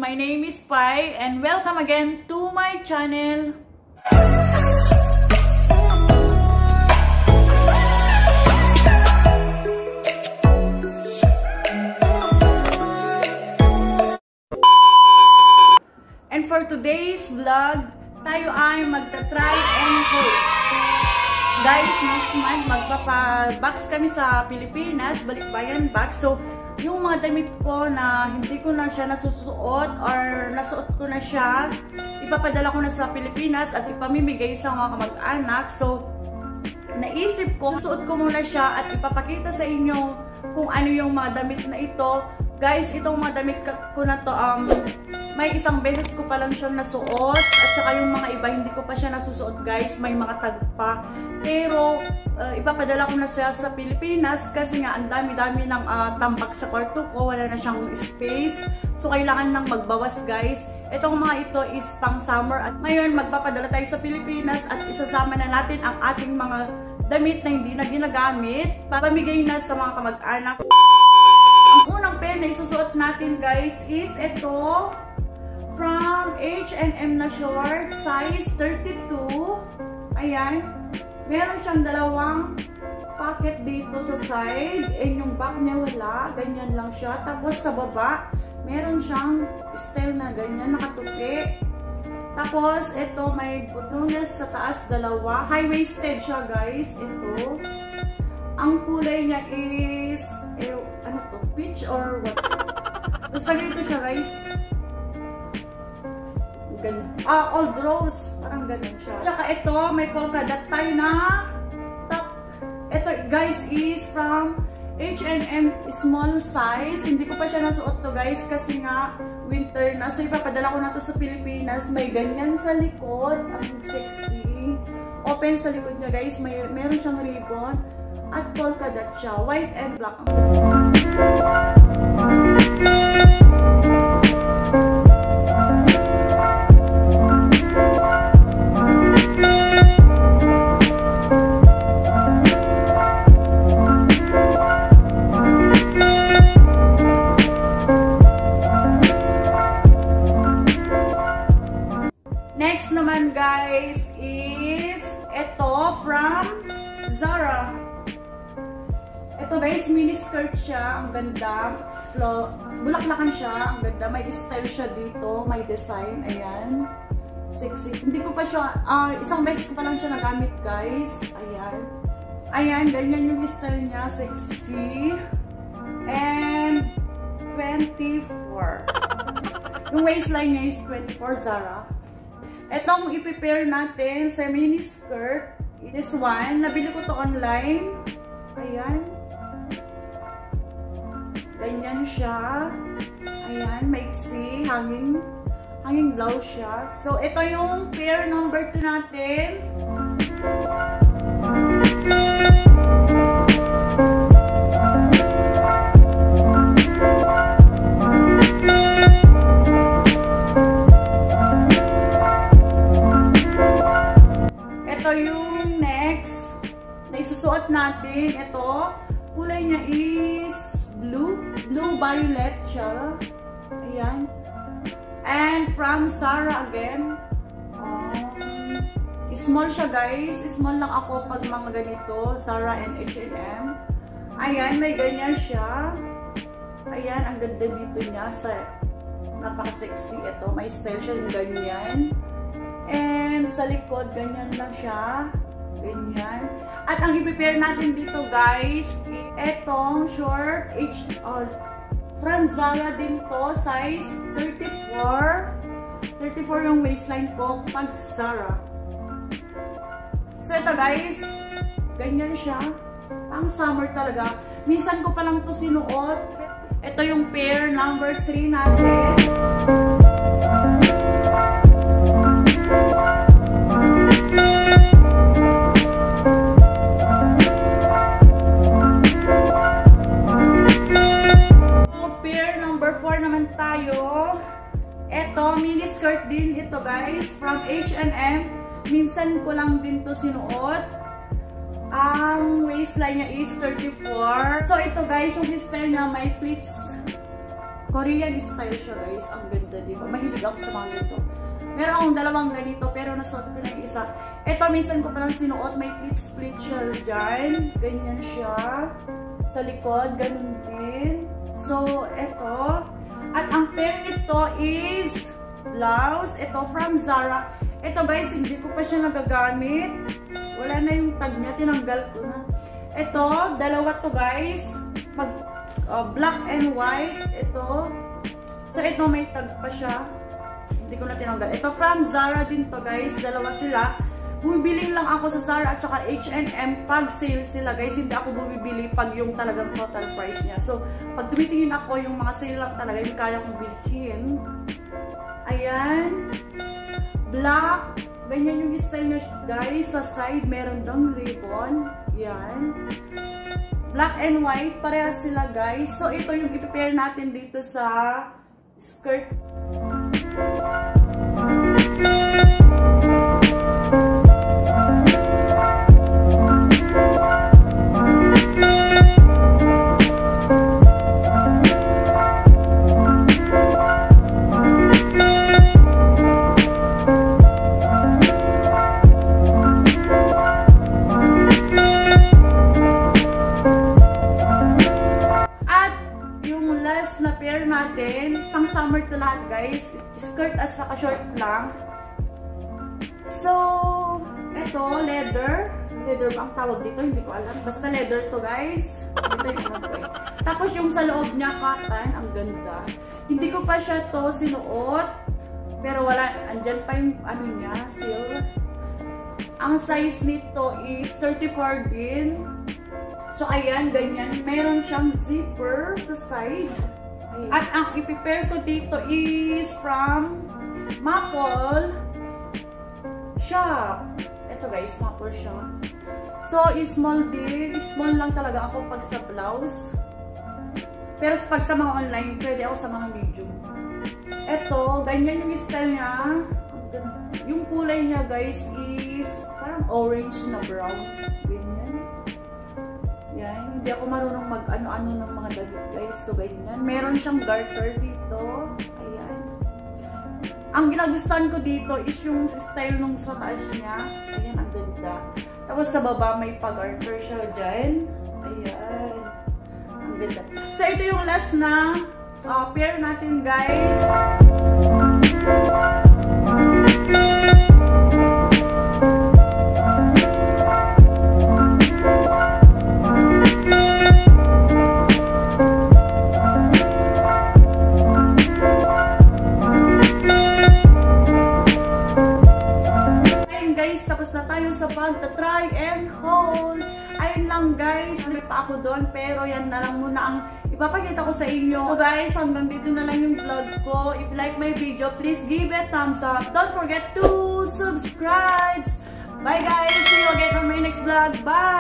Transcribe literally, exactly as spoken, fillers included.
My name is Pai and welcome again to my channel. And for today's vlog, tayo ay magta-try and haul. Guys, next month magpapa-box kami sa Pilipinas, balikbayan box. So, yung mga damit ko na hindi ko na siya nasusuot or nasuot ko na siya, ipapadala ko na sa Pilipinas at ipamimigay sa mga kamag-anak. So, naisip ko, susuot ko muna siya at ipapakita sa inyo kung ano yung mga damit na ito. Guys, itong mga damit ko na to, um, may isang beses ko pa lang siyang nasuot at saka yung mga iba hindi ko pa siya nasusuot guys, may mga tag pa. Pero uh, ipapadala ko na siya sa Pilipinas kasi nga ang dami-dami ng uh, tambak sa kwarto ko, wala na siyang space. So kailangan nang magbawas guys. Itong mga ito is pang summer at ngayon magpapadala tayo sa Pilipinas at isasama na natin ang ating mga damit na hindi na ginagamit para pamigay na sa mga kamag-anak. Ang unang pair na isusuot natin guys is ito. From H and M na short, size thirty-two. Ayan. Meron siyang dalawang pocket dito sa side. And yung back niya wala. Ganyan lang siya. Tapos sa baba, meron siyang style na ganyan, nakatupi. Tapos, ito may butones sa taas, dalawa. High-waisted siya guys. Ito. Ang kulay niya is, eh, ano to? Peach or what? Basta ganito siya guys. Ganyan. Ah, old rose. Parang ganun siya. Tsaka ito, may polka dot tayo na top. Ito, guys, is from H and M small size. Hindi ko pa siya nasuot to, guys, kasi nga winter na. So, ipapadala ko na to sa Pilipinas. May ganyan sa likod. Ang sexy. Open sa likod niya, guys. May, meron siyang ribbon. At polka dot siya. White and black. Next naman guys is ito from Zara. Ito guys, mini skirt siya. Ang ganda. Flow, bulaklakan siya. Ang ganda. May style siya dito. May design. Ayan. Sexy. Hindi ko pa siya, uh, isang beses ko pa lang siya nagamit guys. Ayan. Ayan. Ganyan yung style niya. Sexy. And twenty-four. Yung waistline niya is twenty-four Zara. Etong ipipair natin sa mini skirt. This one. Nabili ko to online. Ayan. Ganyan siya. Ayan. Maiksi. Hanging. Hanging blouse siya. So, ito yung pair number two natin. Ito yung next na isusuot natin. Ito, kulay niya is blue. Blue violet siya. Ayan. And from Zara again. Um, small siya guys. Small lang ako pag mga ganito. Zara and H and M. Ayan, may ganyan siya. Ayan, ang ganda dito niya. Sa, napaka-sexy ito. May style siya yung ganyan. And sa likod, ganyan lang siya. Ganyan. At ang i-prepare natin dito guys, etong short H, uh, from Zara din to, size thirty-four. thirty-four yung waistline ko pag Zara. So ito guys, ganyan siya. Pang summer talaga. Minsan ko pa lang to sinuot. Ito yung pair number three natin. Skirt din ito guys from H and M. Minsan ko lang din to sinuot. Ang waistline niya is thirty-four. So ito guys, yung style niya may pleats Korean style siya guys. Ang ganda, di ba? Mahilig ako sa mga ganito. Meron akong dalawang ganito, pero nasuot ko na yung isa. Ito, minsan ko palang sinuot. May split siya dyan. Ganyan siya. Sa likod, ganun din. So, ito. At ang pair nito is blouse. Ito, from Zara. Ito guys, hindi ko pa siya nagagamit. Wala na yung tag niya. Tinanggal ko na. Ito, dalawa to guys. Pag, uh, black and white. Ito. So, ito may tag pa siya. Hindi ko na tinanggal. Ito from Zara din to guys. Dalawa sila. Bumibili lang ako sa Zara at saka H and M pag sale sila guys. Hindi ako bumibili pag yung talagang total price niya. So, pag tumitingin ako yung mga sale lang talaga, yung kaya kong bilhin. Ayan. Black. Ganyan yung style niya guys. Sa side, meron dang ribbon. Yan. Black and white. Parehas sila guys. So, ito yung i-prepare natin dito sa skirt. Na pair natin, pang summer to lahat guys, skirt at saka short lang. So, ito, leather. Leather ba ang tawag dito? Hindi ko alam. Basta leather to guys. Ito yung ano eh. Tapos yung sa loob niya, cotton. Ang ganda. Hindi ko pa siya to sinuot. Pero wala, andyan pa yung ano niya, seal. Ang size nito is thirty-four din. So, ayan, ganyan. Meron siyang zipper sa side. At ang ipipair ko dito is from Maple Shop. Ito guys, Maple Shop. So, small din. Small lang talaga ako pag sa blouse. Pero pag sa mga online, pwede ako sa mga medium. Ito, ganyan yung style niya. Yung kulay niya guys is parang orange na brown. Ganyan. Yan. Hindi ako marunong mag-ano-ano ng mga damit guys. So, ganyan. Meron siyang garter dito. Ayan. Ang ginagustuhan ko dito is yung style nung sa taas niya. Ayan, ang ganda. Tapos sa baba may pag-garter siya dyan. Ayan. Ang ganda. So, ito yung last na uh, pair natin guys. Tapos na tayo sa pagta-try and hold. Ayun lang guys, may pa ako doon pero yan na lang muna ang ipapakita ko sa inyo. So guys, hanggang dito na lang yung vlog ko. If you like my video, please give it thumbs up. Don't forget to subscribe. Bye guys, see you again on my next vlog. Bye!